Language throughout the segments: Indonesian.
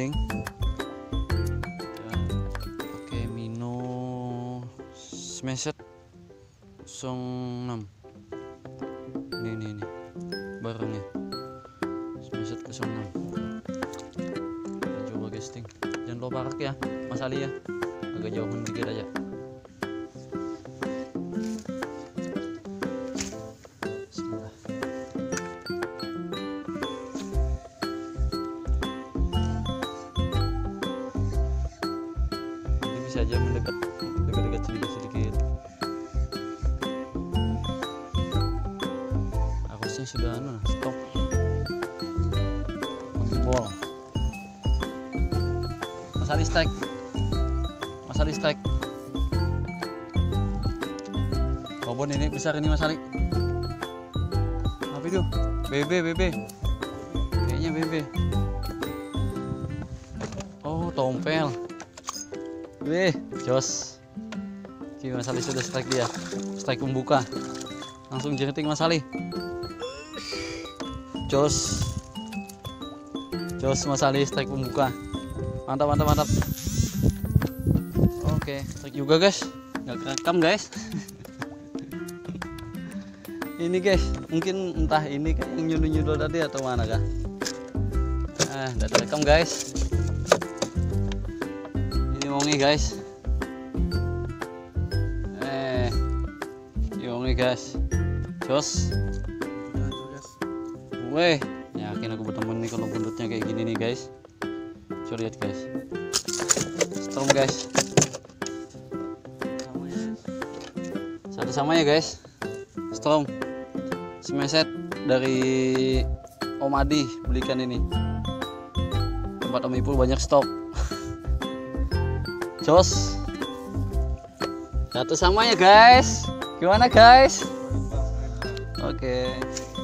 Gesting. Pakai Mino Smashed 06. Ini barangnya Smashed 06. Kita coba Gesting. Jangan lupa parak ya Mas Ali ya, agak jauhan dikit aja. Bismillah. Ini bisa aja mendekat sedikit. Arusnya sudah stop. Ball. Mas Ali strike. Kobon ini besar ini Mas Ali. Apa itu? BB. Kayaknya BB. Oh, tompel. Jos. Oke, Mas Ali sudah strike dia. Strike pembuka. Langsung jeriting Mas Ali. Jos Mas Ali strike pembuka. Mantap. Oke, strike juga guys. Nggak kerekam guys. Ini guys, mungkin entah ini kayak yang nyundul tadi atau mana kah? Nggak terekam guys. Ini wongi guys. Wongi guys. Jos. Weh, yakin aku berteman nih kalau buntutnya kayak gini nih guys. Coba lihat guys. Storm guys. Satu sama ya guys. Storm. Smashed dari Om Adi, belikan ini. Tempat Om Ipul banyak stok. Jos. Satu sama ya guys. Gimana guys? Oke.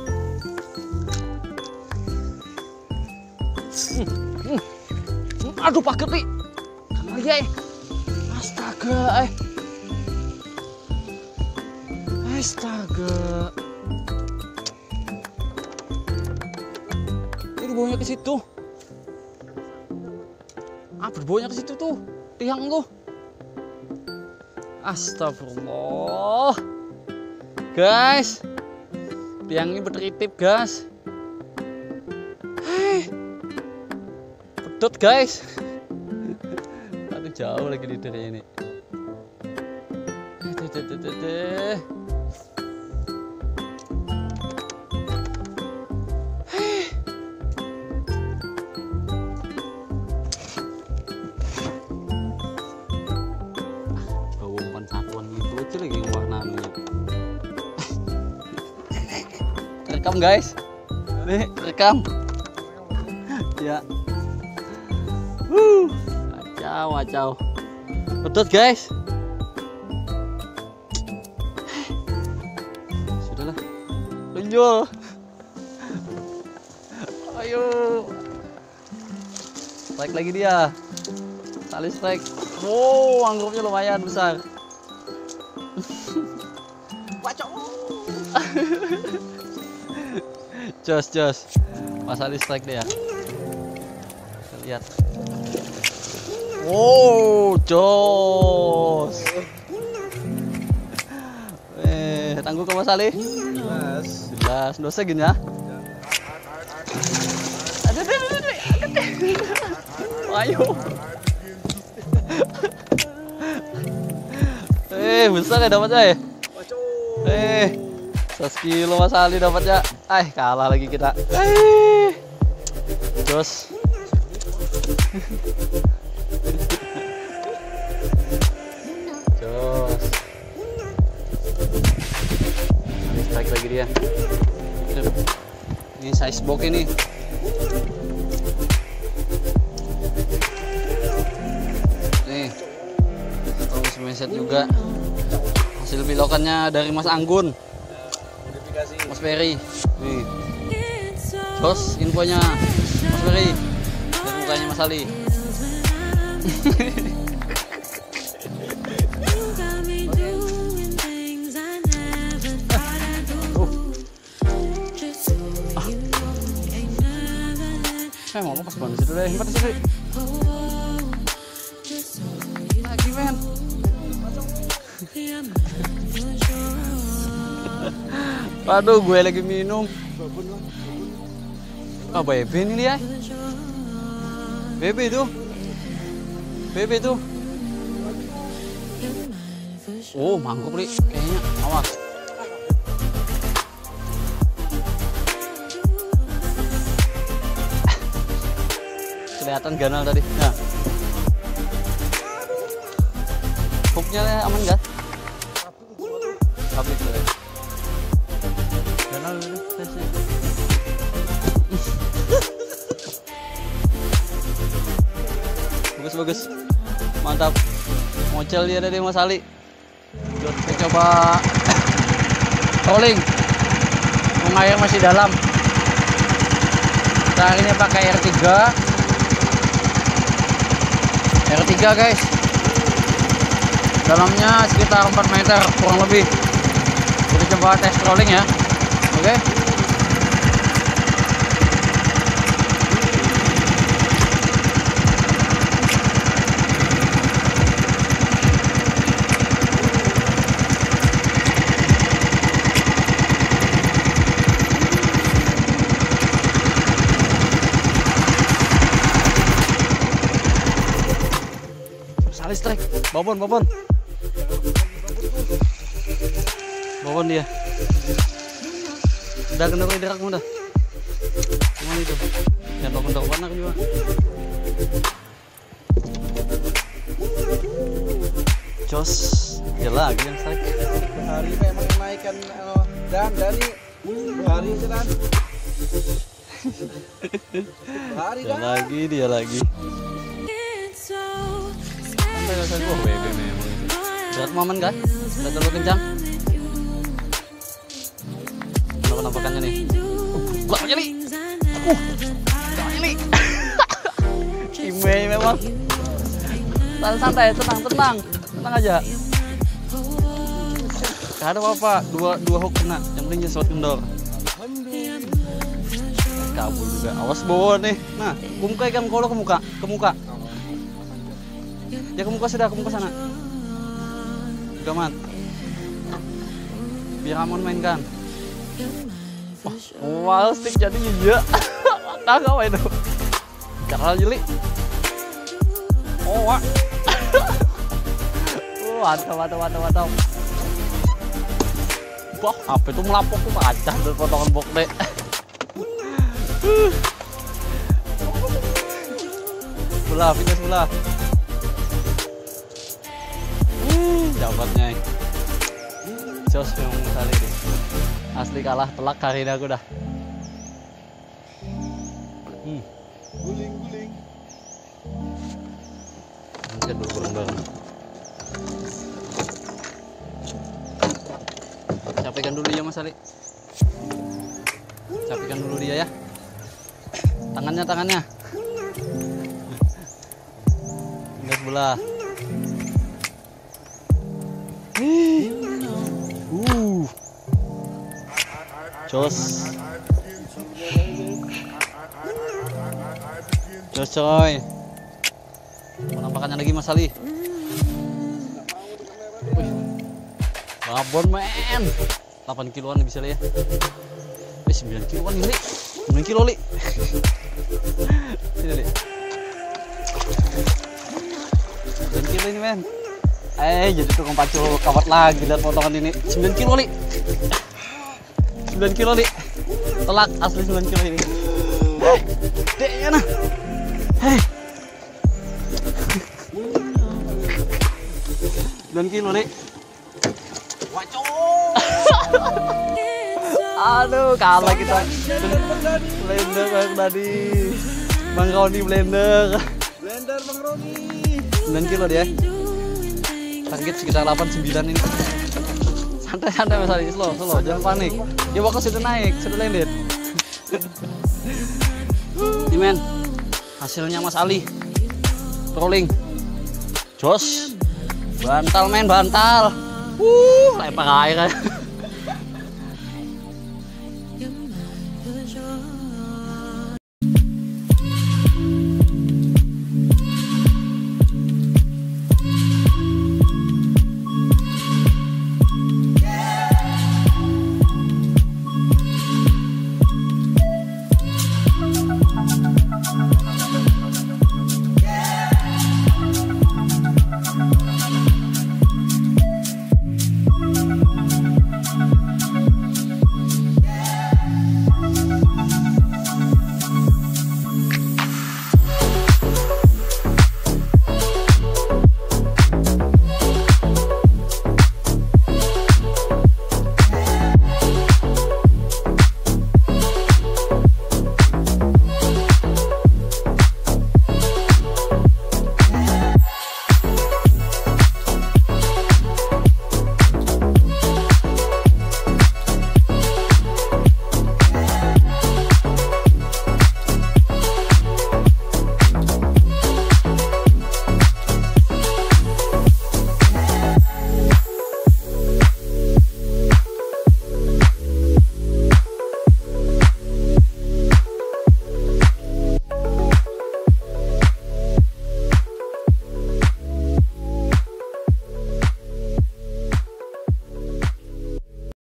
Aduh paket nih. Oh iya. Astaga. Ini baunya ke situ. Berbaunya ke situ tuh. Tiang tuh. Astagfirullah. Guys. Tiangnya bertritip, guys. Pedot guys. Aduh jauh lagi di dari ini. Bau bukan satuan gitu aja lagi warnanya. Rekam guys. Nih rekam. Ya. Wacau. Betul guys. Sudahlah. Tunjul. Ayo. Strike lagi dia. Tali strike. Wow, anggurnya lumayan besar. Wacau. Jos. Mas Ali strike dia. Kita lihat. Oh, jos. Tangguh ke Mas Ali. Jelas. Dosa gini ya. Ayo. Besar ya dapatnya ya. 100 kilo Mas Ali dapatnya. Kalah lagi kita. Jos. Strike lagi dia. Ini size box ini. Nih. Terus Smashed juga. Hasil pilokannya dari Mas Anggun. Mas Ferry. Nih. Terus infonya Mas Ferry. Dan mukanya Mas Ali. Mau pas banget situ deh, 4 sih. Lagi men. Waduh, gue lagi minum. Ah, bebe ini ya. Bebe itu. Bebe itu. Oh, mangkuk nih kayaknya. Awas. Kelihatan ganal tadi. Nah. Hooknya aman gak? Habis ya. Ganal ini tesnya. Bagus. Mantap. Mocel dia dari Mas Ali. Kita coba trolling. Air masih dalam. Nah, ini pakai R3. R3 guys. Dalamnya sekitar 4 meter kurang lebih. Kita coba tes trolling ya. Oke. Listrik, babon dia. Udah kena dirak udah. Gimana itu? Jangan bakon panak juga. Jos, ya lagi yang strik. Hari memang naikkan dan dari hari jalan. Hari Dia lagi, dia lagi. Oh, bebe memang. Berat momen kan? Udah terlalu kencang. Mana penampakannya nih? Belakangnya nih. Belakangnya nih. Kime memang. Santai, tenang aja. Gak ada apa-apa. Dua hook kena. Yang penting jangan shot kendor. Kabur juga. Awas bawa nih. Nah, kumka ikan kolo ke muka. Ya ke muka sudah, ke muka sana. Gaman. Biar Amon mainkan. Wah, stick jadi iya. Kagak itu. Cara jeli. Oh, wah. Mantap. Wah, apa itu melapok tuh pacah dari potongan bok deh. Sebelah. Dapatnya Jos memang kali ini asli kalah telak hari ini aku dah. Guling. Mungkin dulu bareng. Capekan dulu ya Mas Ali. Capekan dulu dia ya. Tangannya. Ini sebelah. Jos coy. Penampakannya lagi Mas Ali. Babon men. 8 kiloan bisa lah ya. 9 kiloan ini. 9 kilo li. Sini li. 9 kilo ini men. Jadi tukang pacul kawat lagi lihat potongan ini. 9 kilo li. 9 kilo li. Telak asli 9 kilo ini. Deknya nah. Hei. 9 kilo li. Waco. Aduh, kalah kita. Blender Bang tadi. Bang Roni blender. Bang Roni. 9 kilo dia. Target sekitar 8-9 ini. Santai Mas Ali, slow, jangan panik. Ya pokoknya sudah naik, sudah landed. Ini men, hasilnya Mas Ali. Trolling. Jos. Bantal men, bantal. Lempar air kan.